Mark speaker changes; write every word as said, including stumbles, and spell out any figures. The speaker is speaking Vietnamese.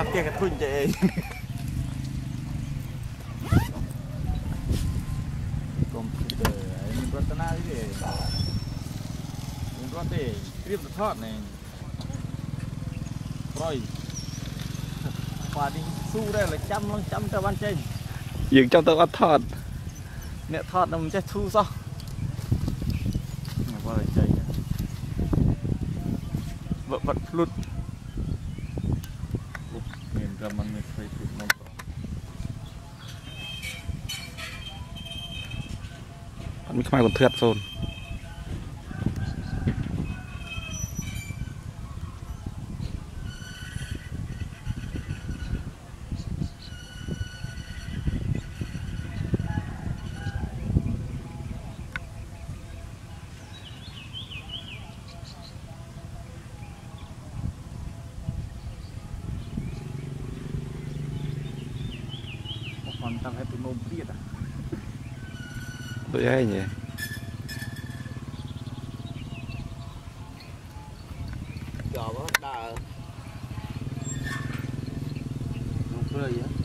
Speaker 1: nát kia cái thun vậy computer mình có tên nào thế mình có thể clip thoát này rồi và đi su đây là trăm nó trăm tờ ban trên
Speaker 2: dừng trong tờ ban thoát
Speaker 1: nè thoát nó mình sẽ su sao qua lại chơi vợ vật lụt miền ra mình phải chụp một
Speaker 2: mình không ai còn thượt rồi
Speaker 1: còn tăng hết từ nôm tiết à
Speaker 2: đội ai nhỉ
Speaker 1: chó đó đà không cười á